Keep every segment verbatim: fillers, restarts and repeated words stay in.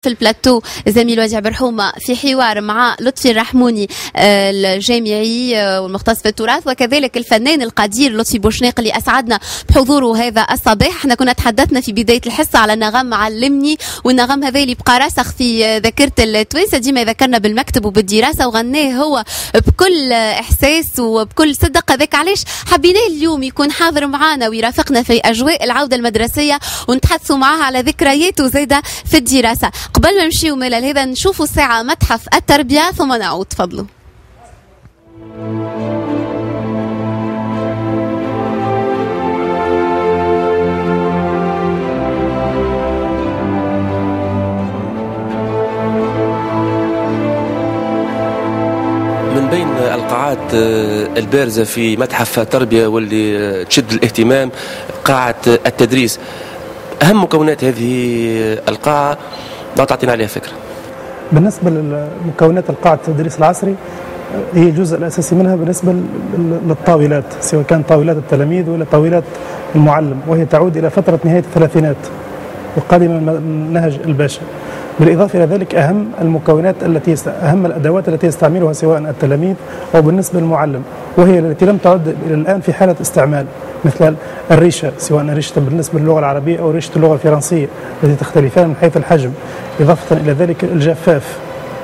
في البلاتو زميل وجع برحومة في حوار مع لطفي الرحموني الجامعي والمختص في التراث، وكذلك الفنان القدير لطفي بوشناق اللي أسعدنا بحضوره هذا الصباح. احنا كنا تحدثنا في بداية الحصة على نغم علمني، والنغم هذا اللي بقى راسخ في ذاكرة التوانسة، ديما يذكرنا بالمكتب وبالدراسة، وغناه هو بكل إحساس وبكل صدق. هذاك علاش حبيناه اليوم يكون حاضر معنا ويرافقنا في أجواء العودة المدرسية ونتحدثوا معاه على ذكرياته زايدة في الدراسة. قبل ما نمشيو ملل هذا نشوفوا ساعة متحف التربية ثم نعود. تفضلوا. من بين القاعات البارزة في متحف التربية واللي تشد الاهتمام قاعة التدريس. أهم مكونات هذه القاعة لا تعطينا عليها فكرة؟ بالنسبة لمكونات القاعة التدريس العصري هي الجزء الأساسي منها بالنسبة للطاولات، سواء كان طاولات التلاميذ ولا طاولات المعلم، وهي تعود إلى فترة نهاية الثلاثينات وقادمة من نهج الباشا. بالإضافة إلى ذلك أهم المكونات التي يست... أهم الأدوات التي يستعملها سواء التلاميذ أو بالنسبة للمعلم، وهي التي لم تعد إلى الآن في حالة استعمال، مثل الريشة، سواء ريشة بالنسبة للغة العربية أو ريشة اللغة الفرنسية التي تختلفان من حيث الحجم. إضافة إلى ذلك الجفاف،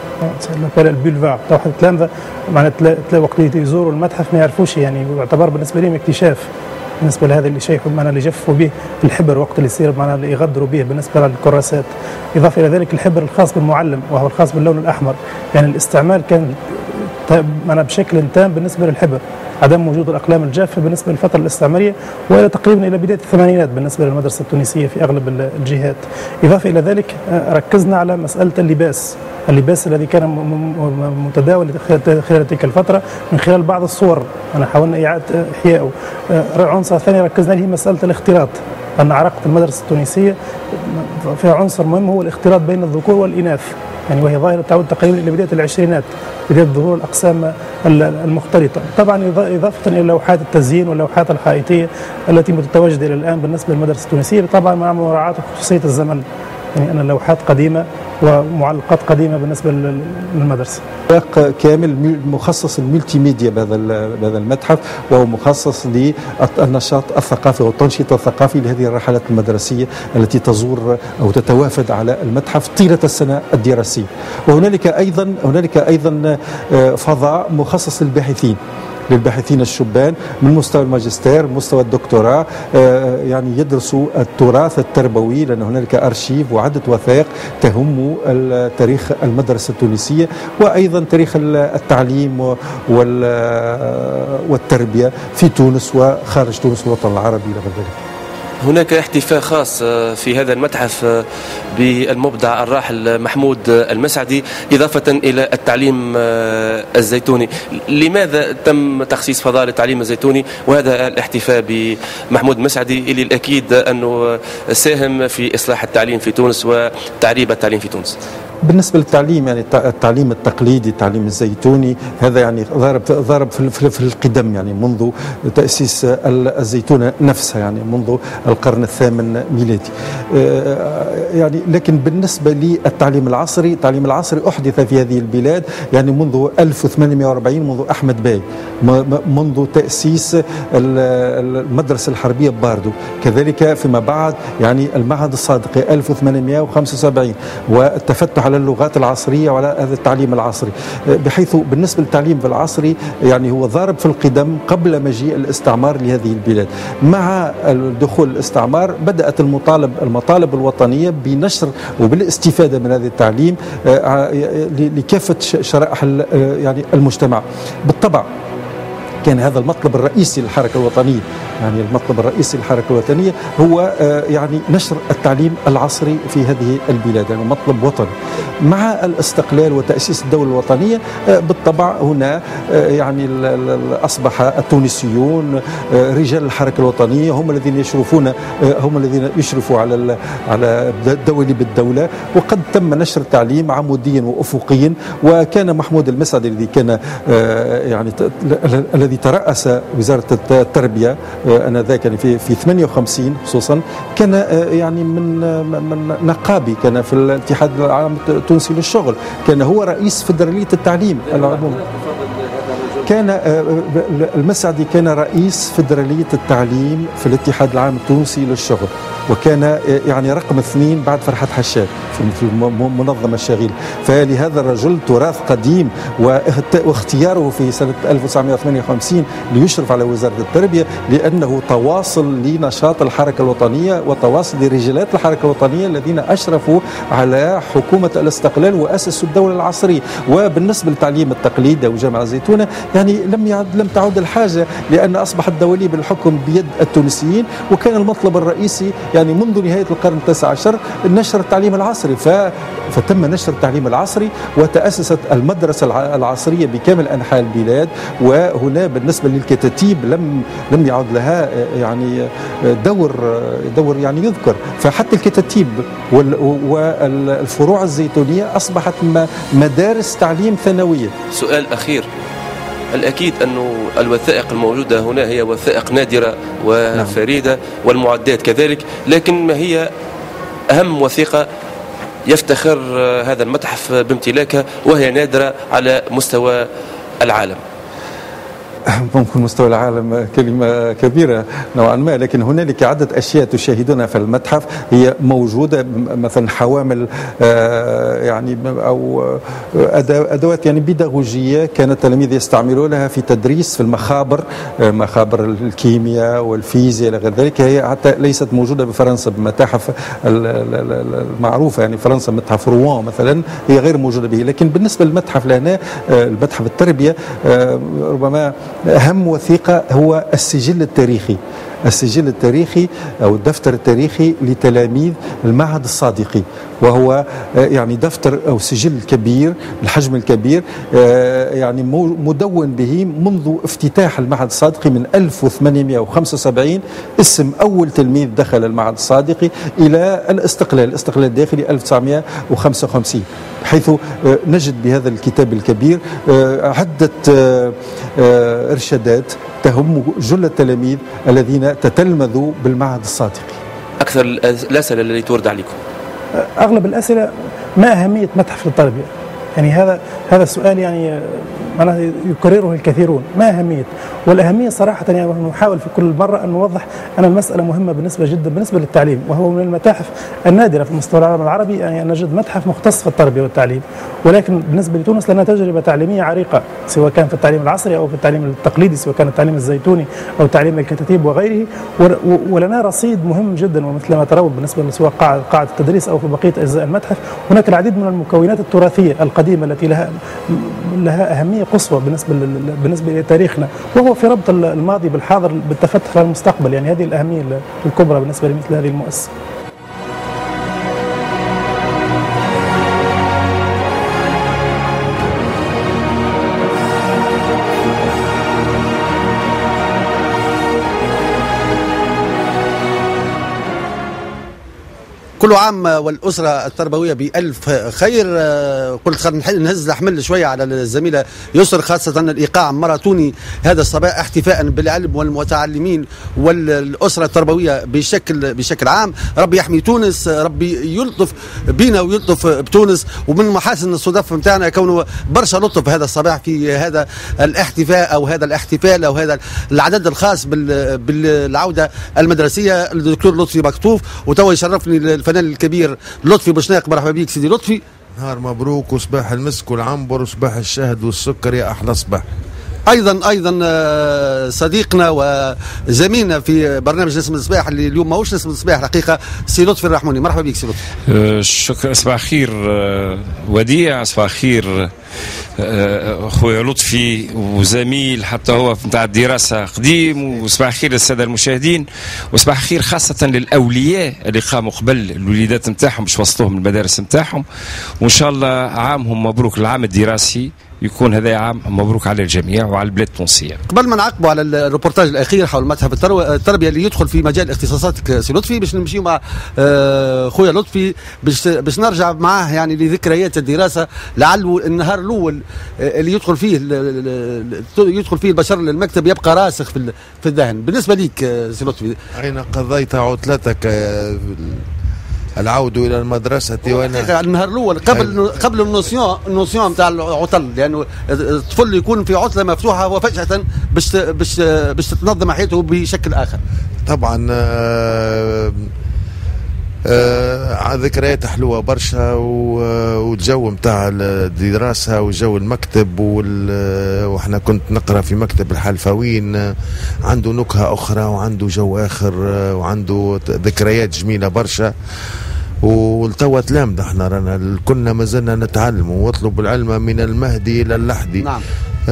البولفار، واحد التلامذة معناتها وقت يزوروا المتحف ما يعرفوش، يعني يعتبر بالنسبة لهم اكتشاف بالنسبه لهذا اللي شايفوا معنا اللي جفوا به الحبر وقت اللي يصير معنا اللي يغدروا به بالنسبه للكراسات. اضافه الى ذلك الحبر الخاص بالمعلم وهو الخاص باللون الاحمر، يعني الاستعمال كان معنا بشكل تام بالنسبه للحبر، عدم وجود الاقلام الجافه بالنسبه للفتره الاستعماريه والى تقريبا الى بدايه الثمانينات بالنسبه للمدرسه التونسيه في اغلب الجهات. اضافه الى ذلك ركزنا على مساله اللباس، اللباس الذي كان متداول خلال تلك الفترة من خلال بعض الصور أنا حاولنا إعادة إحيائه. عنصر ثاني ركزنا عليه مسألة الاختلاط، أن عراقة المدرسة التونسية فيها عنصر مهم هو الاختلاط بين الذكور والإناث، يعني وهي ظاهرة تعود تقريبا إلى بداية العشرينات، بداية ظهور الأقسام المختلطة. طبعا إضافة إلى لوحات التزيين واللوحات الحائطية التي متواجدة إلى الآن بالنسبة للمدرسة التونسية، طبعا مع مراعاة خصوصية الزمن، يعني أن اللوحات قديمة ومعلقات قديمة بالنسبة للمدرسة. سياق كامل مخصص الملتي ميديا بهذا بهذا المتحف، وهو مخصص للنشاط الثقافي والتنشيط الثقافي لهذه الرحلات المدرسية التي تزور أو تتوافد على المتحف طيلة السنة الدراسية. وهنالك أيضا هنالك أيضا فضاء مخصص للباحثين للباحثين الشبان من مستوى الماجستير مستوى الدكتوراه، يعني يدرسوا التراث التربوي، لأن هنالك أرشيف وعدة وثائق تهم تاريخ المدرسة التونسية وأيضا تاريخ التعليم والتربية في تونس وخارج تونس والوطن العربي إلى غير ذلك. هناك احتفاء خاص في هذا المتحف بالمبدع الراحل محمود المسعدي إضافة إلى التعليم الزيتوني. لماذا تم تخصيص فضاء للتعليم الزيتوني وهذا الاحتفاء بمحمود المسعدي اللي الأكيد أنه ساهم في إصلاح التعليم في تونس وتعريب التعليم في تونس؟ بالنسبة للتعليم، يعني التعليم التقليدي التعليم الزيتوني هذا يعني ضارب ضارب في القدم، يعني منذ تأسيس الزيتونة نفسها، يعني منذ القرن الثامن ميلادي. يعني لكن بالنسبة للتعليم العصري، التعليم العصري أحدث في هذه البلاد يعني منذ ألف وثمانمائة وأربعين، منذ أحمد باي، منذ تأسيس المدرسة الحربية باردو، كذلك فيما بعد يعني المعهد الصادقي ألف وثمانمائة وخمسة وسبعين، والتفتح على اللغات العصرية وعلى هذا التعليم العصري، بحيث بالنسبة للتعليم في العصري يعني هو ضارب في القدم قبل مجيء الاستعمار لهذه البلاد. مع دخول الاستعمار بدأت المطالب المطالب الوطنية بنشر وبالاستفادة من هذا التعليم لكافة شرائح يعني المجتمع. بالطبع كان هذا المطلب الرئيسي للحركة الوطنية، يعني المطلب الرئيسي للحركة الوطنية هو يعني نشر التعليم العصري في هذه البلاد، يعني مطلب وطني. مع الاستقلال وتأسيس الدولة الوطنية بالطبع هنا يعني أصبح التونسيون رجال الحركة الوطنية هم الذين يشرفون هم الذين يشرفوا على على الدولة بالدولة، وقد تم نشر التعليم عموديا وأفقيا. وكان محمود المسعدي الذي كان يعني الذي ترأس وزارة التربية آنذاك يعني في في ثمانية وخمسين خصوصا، كان يعني من من نقابي، كان في الاتحاد العام التونسي للشغل، كان هو رئيس فدرالية التعليم العمومي. كان المسعدي كان رئيس فدرالية التعليم في الاتحاد العام التونسي للشغل، وكان يعني رقم اثنين بعد فرحات حشاد في المنظمة الشغيلة. فلهذا الرجل تراث قديم، واختياره في سنة ألف وتسعمائة وثمانية وخمسين ليشرف على وزارة التربية لأنه تواصل لنشاط الحركة الوطنية وتواصل لرجالات الحركة الوطنية الذين أشرفوا على حكومة الاستقلال وأسسوا الدولة العصرية. وبالنسبة للتعليم التقليدي أو جامعة الزيتونة يعني لم يعد لم تعد الحاجة، لأن أصبحت دواليب الحكم بيد التونسيين، وكان المطلب الرئيسي يعني منذ نهاية القرن التاسع عشر نشر التعليم العصري. ف... فتم نشر التعليم العصري وتأسست المدرسة العصرية بكامل أنحاء البلاد. وهنا بالنسبة للكتاتيب لم لم يعد لها يعني دور دور يعني يذكر، فحتى الكتاتيب وال... والفروع الزيتونية أصبحت مدارس تعليم ثانوية. سؤال أخير، الأكيد أن الوثائق الموجودة هنا هي وثائق نادرة وفريدة والمعدات كذلك، لكن ما هي أهم وثيقة يفتخر هذا المتحف بامتلاكها وهي نادرة على مستوى العالم؟ ممكن مستوى العالم كلمة كبيرة نوعا ما، لكن هنالك عدة أشياء تشاهدونها في المتحف هي موجودة، مثلا حوامل يعني أو أدوات يعني بيداغوجية كان التلاميذ يستعملونها في تدريس في المخابر، مخابر الكيمياء والفيزياء إلى غير ذلك. هي حتى ليست موجودة بفرنسا بمتاحف المعروفة، يعني فرنسا متحف روان مثلا هي غير موجودة به. لكن بالنسبة للمتحف لهنا المتحف التربية ربما أهم وثيقة هو السجل التاريخي، السجل التاريخي أو الدفتر التاريخي لتلاميذ المعهد الصادقي، وهو يعني دفتر أو سجل كبير الحجم الكبير، يعني مدون به منذ افتتاح المعهد الصادقي من ألف وثمانمائة وخمسة وسبعين، اسم أول تلميذ دخل المعهد الصادقي إلى الاستقلال الاستقلال الداخلي ألف وتسعمائة وخمسة وخمسين، حيث نجد بهذا الكتاب الكبير عدة إرشادات تهم جل التلاميذ الذين تتلمذوا بالمعهد الصادقي. أكثر الأسئلة التي تورد عليكم؟ أغلب الأسئلة ما أهمية متحف التربية؟ يعني هذا هذا السؤال يعني معناه يكرره الكثيرون، ما أهمية؟ والأهمية صراحة يعني نحاول في كل مرة أن نوضح أن المسألة مهمة بالنسبة جدا بالنسبة للتعليم، وهو من المتاحف النادرة في مستوى العالم العربي يعني أن نجد متحف مختص في التربية والتعليم. ولكن بالنسبة لتونس لنا تجربة تعليمية عريقة، سواء كان في التعليم العصري أو في التعليم التقليدي، سواء كان التعليم الزيتوني أو تعليم الكتاتيب وغيره، ولنا رصيد مهم جدا. ومثل ما ترون بالنسبة لسواء قاعة التدريس أو في بقية أجزاء المتحف هناك العديد من المكونات التراثية القديمة التي لها لها أهمية قصوى بالنسبة بالنسبة لتاريخنا، وهو في ربط الماضي بالحاضر بالتفتح على المستقبل. يعني هذه الأهمية الكبرى بالنسبة لمثل هذه المؤسسة. كل عام والأسرة التربوية بألف خير. قلت خلينا نهز الحمل شوية على الزميلة يسر، خاصة الإيقاع ماراثوني هذا الصباح احتفاء بالعلم والمتعلمين والأسرة التربوية بشكل بشكل عام. ربي يحمي تونس، ربي يلطف بينا ويلطف بتونس. ومن محاسن الصدف متاعنا كونه برشا لطف هذا الصباح في هذا الاحتفاء أو هذا الاحتفال أو هذا العدد الخاص بالعودة المدرسية. الدكتور لطفي مكتوف، وتوا يشرفني الفنان الكبير لطفي بوشناق. مرحبا بك سيدي لطفي. نهار مبروك وصباح المسك والعنبر وصباح الشهد والسكر يا احلى صباح. ايضا ايضا صديقنا وزميلنا في برنامج نسم الصباح اللي اليوم ماهوش نسم الصباح الحقيقه، سي لطفي الرحموني. مرحبا بك سي لطفي. شكرا. صباح خير وديع، صباح خير خويا لطفي وزميل حتى هو نتاع الدراسه قديم. وصباح خير للساده المشاهدين، وصباح خير خاصه للاولياء اللي قاموا قبل الوليدات نتاعهم باش وصلوهم المدارس نتاعهم، وان شاء الله عامهم مبروك. العام الدراسي يكون هذا عام مبروك على الجميع وعلى البلاد التونسيه. قبل ما نعقبوا على الروبورتاج الاخير حول متحف التربيه اللي يدخل في مجال اختصاصاتك سي لطفي، باش نمشيو مع خويا لطفي باش باش نرجع معاه يعني لذكريات الدراسه، لعله النهار الاول اللي يدخل فيه يدخل فيه البشر للمكتب يبقى راسخ في في الذهن. بالنسبه ليك سي لطفي، اين قضيت عطلتك العود الى المدرسه؟ وانا النهار الاول قبل قبل النوسيون النوسيون نتاع العطل، لانه الطفل يكون في عطله مفتوحه وفجاه باش باش باش تتنظم حياته بشكل اخر. طبعا آه آه ذكريات حلوه برشا، والجو نتاع الدراسه وجو المكتب، واحنا كنت نقرا في مكتب الحلفاوين، عنده نكهه اخرى وعنده جو اخر وعنده ذكريات جميله برشا. والتوا تلامذة احنا رانا كنا ما زلنا نتعلم، واطلب العلم من المهدي الى اللحدي. نعم.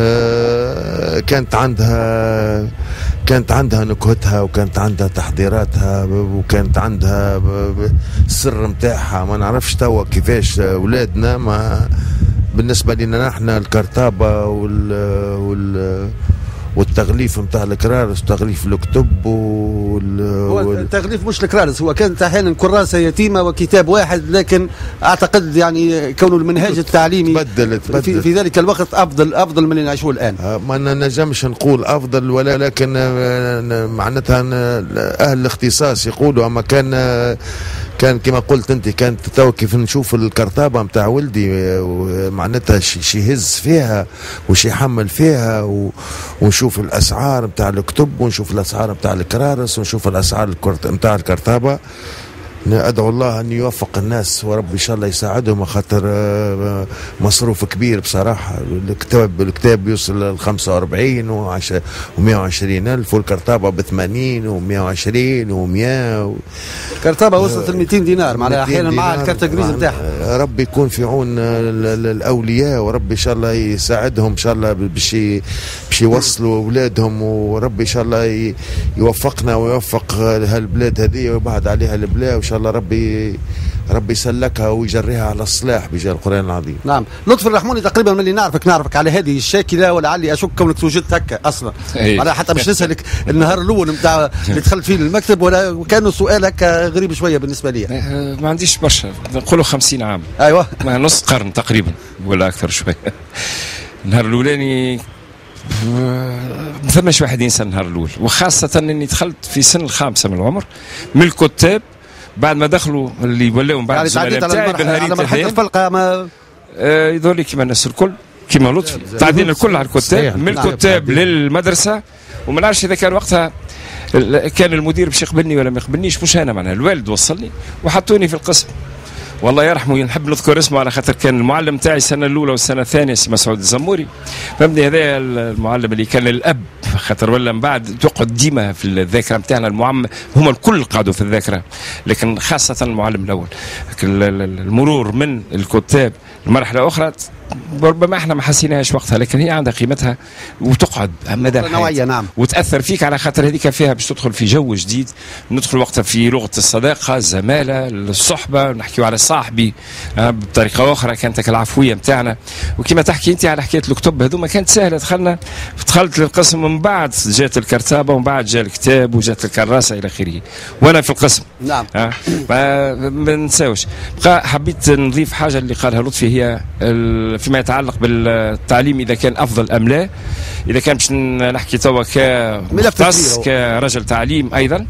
آه كانت عندها كانت عندها نكهتها، وكانت عندها تحضيراتها، وكانت عندها السر متاعها. ما نعرفش توا كيفاش اولادنا، ما بالنسبه لنا نحن الكرتابه وال, وال والتغليف نتاع الكرارس وتغليف الكتب وال... هو التغليف مش الكرارس، هو كانت احيانا كراسه يتيمه وكتاب واحد، لكن اعتقد يعني كونه المنهاج التعليمي تبدل تبدل في, في ذلك الوقت افضل افضل من اللي نعيشوه الان. ما نجمش نقول افضل، ولكن معناتها اهل الاختصاص يقولوا، اما كان كان كما قلت انت، كانت تو كيف نشوف الكرتابه نتاع ولدي معناتها شي يهز فيها وشي يحمل فيها، ونشوف الاسعار نتاع الكتب، ونشوف الاسعار نتاع الكرارس، ونشوف الاسعار نتاع الكرتابه. ادعو الله ان يوفق الناس، ورب ان شاء الله يساعدهم، خاطر مصروف كبير بصراحه. الكتاب الكتاب يوصل ل خمسة وأربعين ومئة وعشرين الف، والكرتابه ب ثمانين ومئة وعشرين ومئة. الكرتابه وصلت ل مئتين دينار معناها احيانا مع الكارت جريز نتاعها. ربي يكون في عون الاولياء، وربي ان شاء الله يساعدهم ان شاء الله باش باش يوصلوا اولادهم، وربي ان شاء الله يوفقنا ويوفق هالبلاد هذه ويبعد عليها البلاد، وان شاء الله ربي ربي يسلكها ويجريها على الصلاح بجاه القرآن العظيم. نعم. لطفي الرحموني تقريبا من اللي نعرفك نعرفك على هذه الشاكله، ولعلي اشك كونك توجدت هكا اصلا. انا حتى مش نسالك النهار الاول نتاع اللي دخلت فيه المكتب، ولا كانوا سؤالك غريب شويه بالنسبه لي. ما عنديش برشا، نقولوا خمسين عام. ايوه نص قرن تقريبا ولا اكثر شويه. النهار الاولاني ما ثماش واحد ينسى النهار الاول، وخاصه اني دخلت في سن الخامسه من العمر من الكتاب، بعد ما دخلوا اللي ولاو من بعد الزملاء تاعي بنهارين مرحله الفلقه ما آه يظهر كيما الناس الكل كيما لطفي تعدينا الكل على الكتاب، من الكتاب للمدرسه. وما نعرفش اذا كان وقتها كان المدير باش يقبلني ولا ما يقبلنيش، مش انا معناها الوالد وصلني وحطوني في القسم. والله يرحمه، نحب نذكر اسمه على خاطر كان المعلم تاعي السنه الاولى والسنه الثانيه سي مسعود الزموري، فهمني. هذا المعلم اللي كان الاب، خاطر ولا من بعد تقعد ديما في الذاكره نتاعنا. المعلم هما الكل قعدوا في الذاكره، لكن خاصه المعلم الاول. المرور من الكتاب المرحله اخرى ربما احنا ما حسيناهاش وقتها، لكن هي عندها قيمتها وتقعد مدى الحياه. نعم. وتاثر فيك على خاطر هذيك فيها باش تدخل في جو جديد، ندخل وقتها في لغه الصداقه، الزماله، الصحبه، نحكيو على صاحبي بطريقه اخرى. كانت العفويه نتاعنا، وكما تحكي انت على حكايه الكتب هذوما كانت سهله. دخلنا دخلت للقسم، من بعد جات الكرتابه، ومن بعد جاء الكتاب، وجات الكراسه الى اخره، وانا في القسم. نعم. ها ما نساوش. بقى حبيت نضيف حاجه اللي قالها لطفي، هي فيما يتعلق بالتعليم اذا كان افضل ام لا. اذا كان باش نحكي توا كمختص كرجل تعليم ايضا،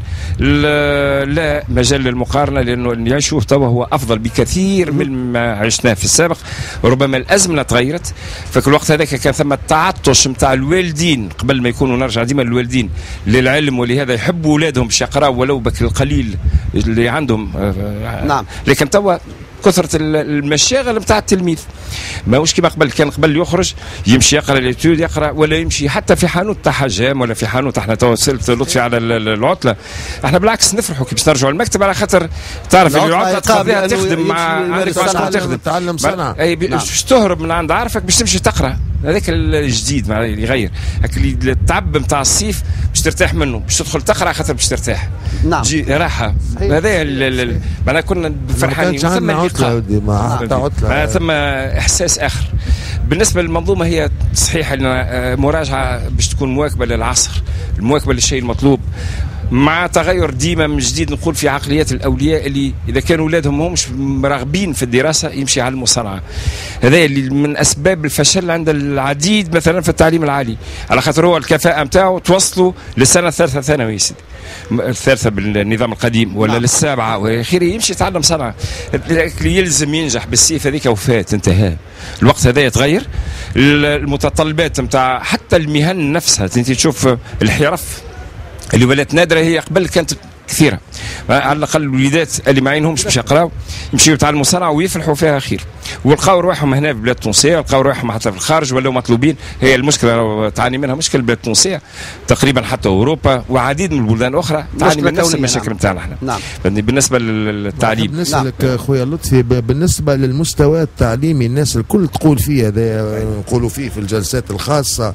لا مجال للمقارنه، لانه اللي نعيشوه توا هو افضل بكثير من ما عشناه في السابق. ربما الازمنه تغيرت، فك الوقت هذاك كان ثم التعطش نتاع الوالدين قبل ما يكونوا، نرجع ديما الوالدين للعلم، ولهذا يحبوا اولادهم باش يقراوا ولو بك القليل اللي عندهم. نعم. لكن توا كثره المشاغل نتاع التلميذ. ماهوش كيما قبل، كان قبل يخرج يمشي يقرا ليتود يقرا، ولا يمشي حتى في حانوت تاع حجام ولا في حانوت. احنا تو سلت لطفي على العطله، احنا بالعكس نفرحوا كي باش نرجعوا المكتب، على خاطر تعرف اللي العطله تقضيها تخدم مع عندك تخدم تعلم صنعه، اي باش تهرب من عند عارفك باش تمشي تقرا. هذاك الجديد اللي يغير هاك اللي التعب نتاع الصيف باش ترتاح منه، باش تدخل تقرا خاطر باش ترتاح. نعم تجي راحه. هذا معناها كنا فرحانين. ثم عطله ما ثم احساس اخر بالنسبه للمنظومه. هي صحيح ان مراجعه باش تكون مواكبه للعصر، المواكبه للشيء المطلوب، مع تغير ديما من جديد. نقول في عقليات الاولياء اللي اذا كانوا اولادهم همش راغبين في الدراسه يمشي يعلموا صنعه. هذا اللي من اسباب الفشل عند العديد مثلا في التعليم العالي، على خاطر هو الكفاءه نتاعو توصلوا للسنه الثالثه ثانوي يا سيدي، الثالثه بالنظام القديم، ولا نعم. للسابعه واخره يمشي يتعلم صنعه. اللي يلزم ينجح بالسيف هذيك وفات انتهى. الوقت هذا يتغير، المتطلبات نتاع حتى المهن نفسها. انت تشوف الحرف اللي ولات نادره، هي قبل كانت كثيره. على الاقل الوليدات اللي ما عينهمش باش يقراو يمشيو يتعلموا صنعه ويفلحوا فيها خير، ولقاو رواحهم هنا في البلاد التونسيه، ولقاو رواحهم حتى في الخارج ولاو مطلوبين. هي المشكله تعاني منها مشكله البلاد التونسيه تقريبا، حتى اوروبا وعديد من البلدان الاخرى تعاني من نفس المشاكل نتاعنا احنا. نعم. بالنسبه للتعليم نسالك نعم. خويا لطفي، بالنسبه للمستوى التعليمي الناس الكل تقول فيه، هذا نقولوا فيه في الجلسات الخاصه،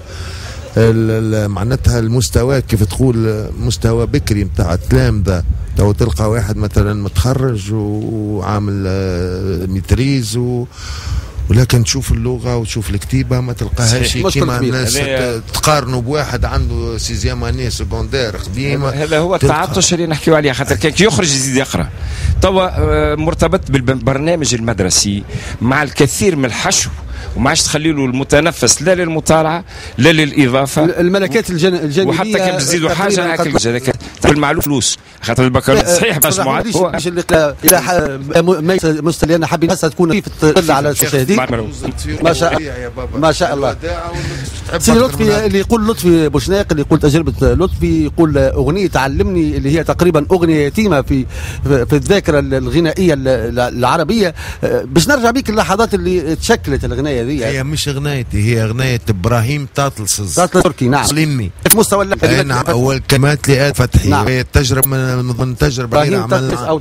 معناتها المستوى كيف تقول مستوى بكري نتاع التلامذه. تو تلقى واحد مثلا متخرج وعامل ميتريز و ولكن تشوف اللغه وتشوف الكتيبه ما تلقاهاش كيما الناس تقارنوا بواحد عنده سيزيام اني سكوندير قديمه. هذا هو التعطش اللي نحكيو عليه، خاطر كي يخرج يزيد يقرا. توا مرتبط بالبرنامج المدرسي مع الكثير من الحشو، وما عادش تخلي له المتنفس لا للمطالعه لا للاضافه. الملكات الجانبيه، وحتى كان تزيدوا حاجه هذاك بالمعلوم فلوس، خاطر البكالوريوس صحيح باش معاد هو الى مستلينا حابين هسه تكون في الظل على المشاهدين. ما شاء ما شاء الله. سيدي لطفي، اللي يقول لطفي بوشناق، اللي يقول تجربه لطفي، يقول اغنيه علمني اللي هي تقريبا اغنيه يتيمه في في الذاكره الغنائيه العربيه. باش نرجع بيك اللحظات اللي تشكلت الاغنيه هذه. هي مش اغنيتي، هي اغنيه ابراهيم طاطلسز طاطلس تركي. نعم. سليمي في مستوى اللحن. نعم. اول كلمات لآل فتحي. نعم. هي التجربه من ضمن تجربه اللي عملها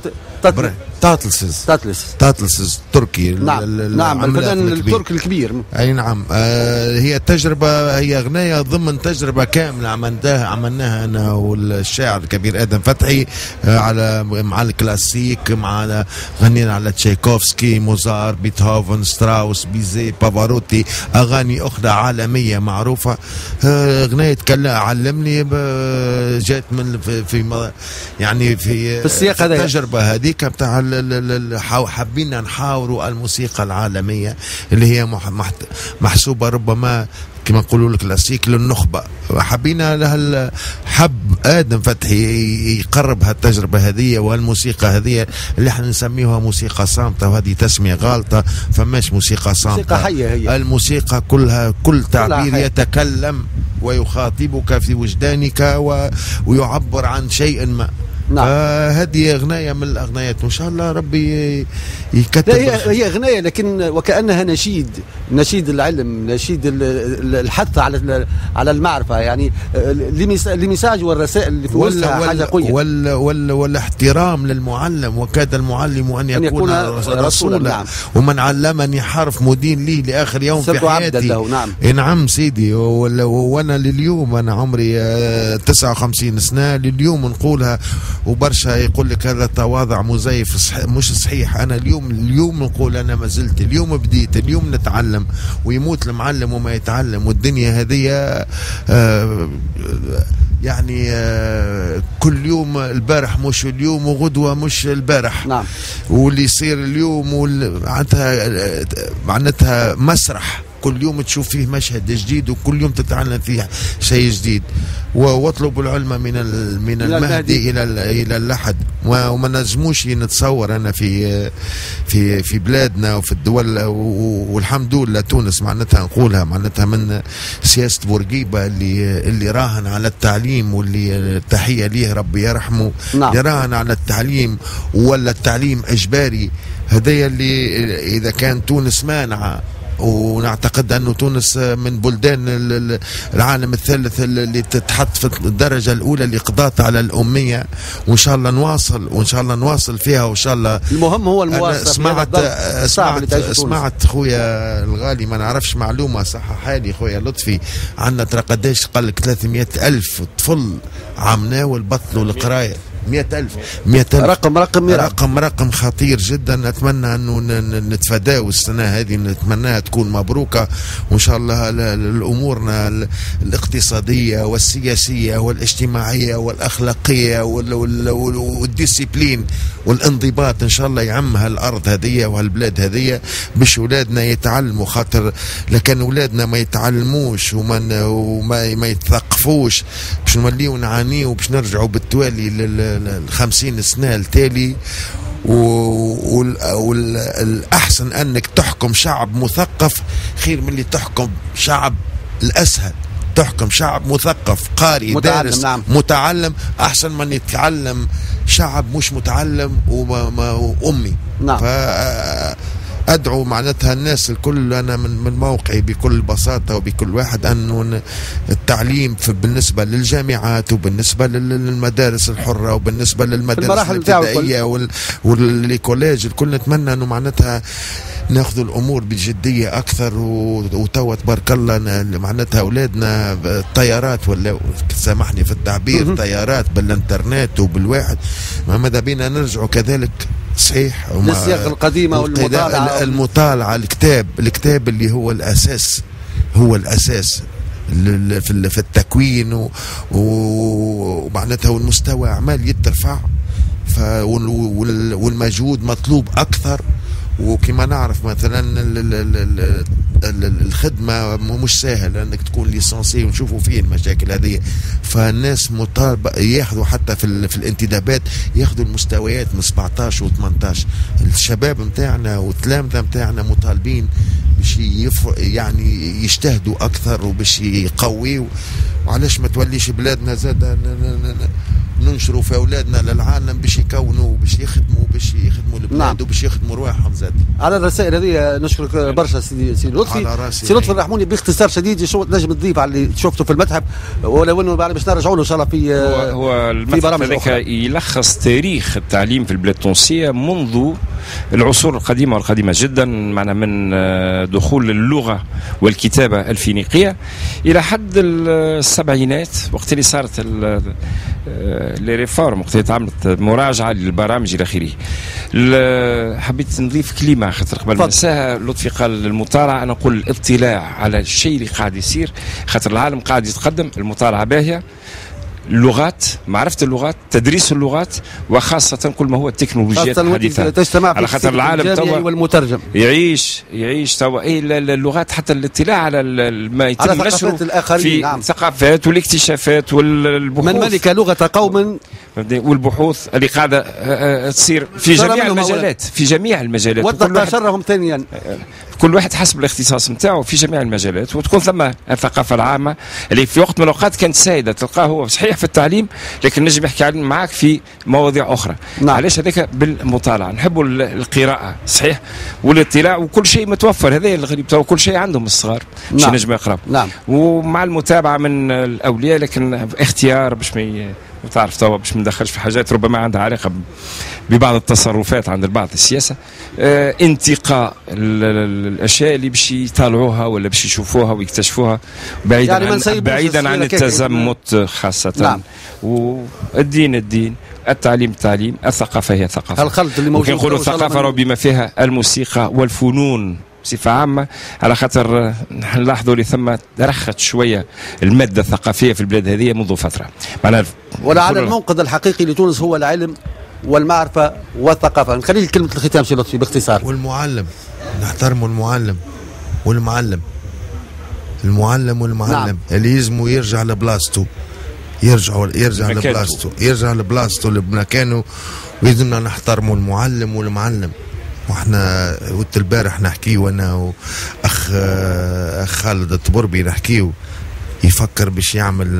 طاطلسز طاطلس طاطلسز تركي. نعم. نعم الفنان التركي الكبير. اي نعم. آه هي تجربه، هي اغنيه ضمن تجربه كامله عملناها عملناها انا والشاعر الكبير ادم فتحي، آه على مع الكلاسيك، مع غنينا على تشايكوفسكي، موزار، بيتهوفن، ستراوس، بيزي، بافاروتي، اغاني اخرى عالميه معروفه. آه اغنيه كلا علمني جات من في, في يعني في, في السياق هذا، التجربه هذيك بتاع حابين نحاوروا الموسيقى العالميه اللي هي محسوبه ربما كما نقولوا الكلاسيك للنخبه. حبينا لها حب ادم فتحي يقرب هالتجربه هذه والموسيقى هذه اللي احنا نسميها موسيقى صامته، وهذه تسميه غالطه. فماش موسيقى صامته، موسيقى حيه. هي الموسيقى كلها كل تعبير يتكلم ويخاطبك في وجدانك و... ويعبر عن شيء ما. نعم. هذه أغنية من الأغنيات، وإن شاء الله ربي يكتب. هي هي أغنية لكن وكأنها نشيد، نشيد العلم، نشيد الحث على على المعرفة، يعني لمساج والرسائل اللي في وسطها حاجة قوية. وال وال والاحترام للمعلم، وكاد المعلم أن يكون, يكون رسولا, رسولا. نعم. ومن علمني حرف مدين لي لآخر يوم في حياتي. نعم. نعم سيدي. وأنا لليوم أنا عمري تسعة وخمسين سنة، لليوم نقولها. وبرشا يقول لك هذا تواضع مزيف، صح مش صحيح. انا اليوم اليوم نقول انا ما زلت اليوم بديت، اليوم نتعلم، ويموت المعلم وما يتعلم. والدنيا هذه آه يعني آه كل يوم البارح مش اليوم، وغدوه مش البارح. نعم. واللي يصير اليوم معناتها معناتها مسرح، كل يوم تشوف فيه مشهد جديد، وكل يوم تتعلم فيه شيء جديد. واطلبوا العلم من من المهدي الى الى اللحد. وما نجموش نتصور انا في في في بلادنا وفي الدول، والحمد لله تونس معناتها نقولها معناتها من سياسه بورقيبه اللي اللي راهن على التعليم، واللي التحيه ليه ربي يرحمه. نعم. اللي راهن على التعليم، ولا التعليم اجباري هذايا اللي اذا كان تونس مانعه، ونعتقد أنه تونس من بلدان العالم الثالث اللي تتحط في الدرجة الأولى لقضاء على الأمية، وإن شاء الله نواصل وإن شاء الله نواصل فيها وإن شاء الله. المهم هو المواصلة. سمعت سمعت سمعت خويا الغالي، ما نعرفش معلومة صححها لي خويا لطفي، عندنا ترى قداش قال لك ثلاثمائة ألف طفل عمناول بطلوا القراية. مئة ألف مئة ألف رقم رقم رقم رقم خطير جدا. أتمنى أنه نتفاداو السنة هذه، نتمناها تكون مبروكة، وإن شاء الله الأمورنا الاقتصادية والسياسية والاجتماعية والأخلاقية والديسيبلين والانضباط إن شاء الله يعم هالأرض هذه وهالبلاد هذه، باش أولادنا يتعلموا. خاطر لكن أولادنا ما يتعلموش وما وما ما يتثقفوش، باش نوليو نعانيو وباش نرجعوا بالتوالي لل الخمسين سنة التالي. والأحسن أنك تحكم شعب مثقف خير من اللي تحكم شعب الأسهل. تحكم شعب مثقف قارئ دارس نعم. متعلم أحسن من يتعلم شعب مش متعلم وأمي. نعم. أدعو معناتها الناس الكل، أنا من من موقعي بكل بساطة وبكل واحد، أنه التعليم بالنسبة للجامعات وبالنسبة للمدارس الحرة وبالنسبة للمدارس الابتدائية والكوليج الكل، نتمنى أنه معناتها ناخذ الأمور بجدية أكثر. وتوا تبارك الله معناتها أولادنا الطيارات، ولا سامحني في التعبير، طيارات بالإنترنت وبالواحد. ماذا بينا نرجعوا كذلك صحيح للسياق القديمة والمطالعة المطالعة الكتاب الكتاب اللي هو الأساس، هو الأساس في التكوين، ومعناتها والمستوى عمال يترفع، والمجهود مطلوب أكثر. وكما نعرف مثلا الخدمة مش سهل انك تكون ليسانسي، ونشوفوا فيه المشاكل هذه. فالناس مطالبة ياخذوا حتى في, في الانتدابات ياخذوا المستويات من سبعطاش و ثمانطاش. الشباب متاعنا والتلامذة متاعنا مطالبين باش يعني يجتهدوا اكثر وباش يقويوا. وعلاش ما توليش بلادنا زاد ننشروا في اولادنا للعالم باش يكونوا باش يخدموا باش يخدموا البلاد. نعم. وباش يخدموا رواحهم زاد. على الرسائل هذه نشكرك برشا سيدي سي لطفي. سي لطفي الرحموني باختصار شديد شو تنجم تضيف على اللي شفته في المتحف، ولو انه باش نرجعوا له ان شاء الله في هو, هو المتحف هذاك يلخص تاريخ التعليم في البلاد التونسيه منذ العصور القديمه والقديمه جدا، معنا من دخول اللغه والكتابه الفينيقيه الى حد السبعينات، وقت اللي صارت لي ريفورم، وقت اللي تعملت مراجعه للبرامج الى اخره. حبيت نضيف كلمه خاطر قبل ما ننساها. لطفي قال المطالعه، انا نقول الاطلاع على الشيء اللي قاعد يصير، خاطر العالم قاعد يتقدم. المطالعه باهيه، اللغات، معرفة اللغات، تدريس اللغات، وخاصة كل ما هو التكنولوجيات الحديثة، على خاطر العالم توا والمترجم يعيش يعيش توا اي اللغات، حتى الاطلاع على ما يتم نشره في نعم. الثقافات والاكتشافات والبحوث. من ملك لغة قوم، والبحوث اللي قاعدة تصير في جميع المجالات، في جميع المجالات، واتقى شرهم ثانيا. كل واحد حسب الاختصاص نتاعو في جميع المجالات، وتكون ثم الثقافه العامه اللي في وقت من الاوقات كانت سائده. تلقاه هو صحيح في التعليم، لكن نجم يحكي معك في مواضيع اخرى. نعم. علاش هذاك بالمطالعه نحبوا القراءه صحيح والاطلاع، وكل شيء متوفر. هذا الغريب تو كل شيء عندهم الصغار باش نعم. نجم يقراو. نعم. ومع المتابعه من الاولياء، لكن اختيار باش ما وتعرف توا باش ما ندخلش في حاجات ربما عندها علاقه ببعض التصرفات عند البعض السياسه. اه انتقاء الاشياء اللي باش يطالعوها ولا باش يشوفوها ويكتشفوها بعيدا يعني عن بعيدا عن التزمت خاصه. نعم. والدين الدين، التعليم التعليم، الثقافه هي الثقافه. الخلط اللي موجود. نقولوا الثقافه راه بما فيها الموسيقى والفنون بصفة عامة، على خاطر نلاحظوا اللي ثم رخت شوية المادة الثقافية في البلاد هذه منذ فترة. معناها ولعل المنقذ الحقيقي لتونس هو العلم والمعرفة والثقافة. نخلي كلمة الختام سي لطفي باختصار. والمعلم، نحترموا المعلم والمعلم المعلم والمعلم نعم. اللي يلزموا يرجع لبلاصتو، يرجع يرجع لبلاصتو يرجع لبلاصتو لمكانه، ويلزمنا نحترموا المعلم والمعلم. واحنا وقت البارح نحكيو انا واخ اخ خالد الطبربي نحكيو يفكر باش يعمل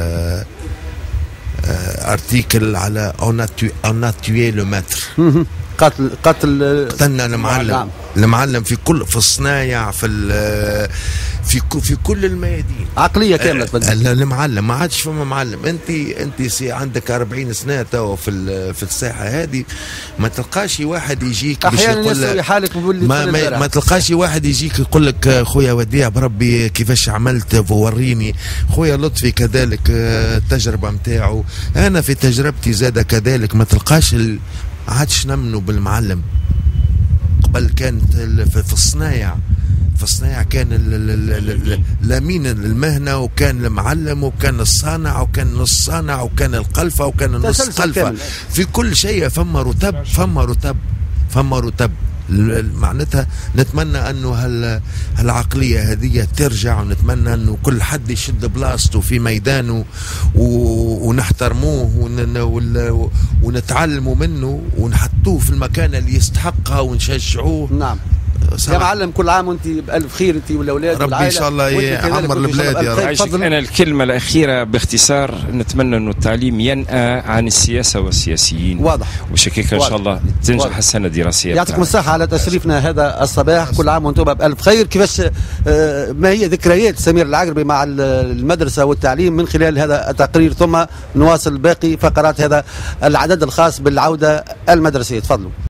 ارتيكل على اون ا توي لو ماتر. قتل قتل قتلنا المعلم. نعم. المعلم في كل في الصنايع في في في كل الميادين عقليه كامله. المعلم ما عادش فما معلم. انت انت سي عندك أربعين سنه تو في في الساحه هذه ما تلقاش واحد يجيك باش يقول لك حالك ما, ما, ما تلقاش واحد يجيك يقول لك خويا وديع بربي كيفاش عملت وريني. خويا لطفي كذلك التجربه نتاعو، انا في تجربتي زاده كذلك ما تلقاش ال... عادش نمنوا بالمعلم. قبل كانت في الصنايع في الصنايع كان الامين المهنه وكان المعلم وكان الصانع وكان نص صانع وكان القلفه وكان النص قلفه. في كل شيء فما رتب فما رتب فما رتب. معناتها نتمنى انه هال هالعقليه هذه ترجع، ونتمنى انه كل حد يشد بلاصته في ميدانه ونحترموه ونتعلموا منه ونحطوه في المكان اللي يستحقها ونشجعوه. نعم يا معلم، كل عام وانت بألف خير انت والاولاد ربي ان شاء الله يعمر البلاد يا رب. انا الكلمه الاخيره باختصار، نتمنى انه التعليم ينأى عن السياسه والسياسيين. واضح. وشكيك ان شاء الله تنجح واضح. السنه الدراسيه. يعطيكم الصحه على تشريفنا هذا الصباح، كل عام وانتم بألف خير. كيفاش ما هي ذكريات سمير العقربي مع المدرسه والتعليم من خلال هذا التقرير، ثم نواصل باقي فقرات هذا العدد الخاص بالعوده المدرسيه. تفضلوا.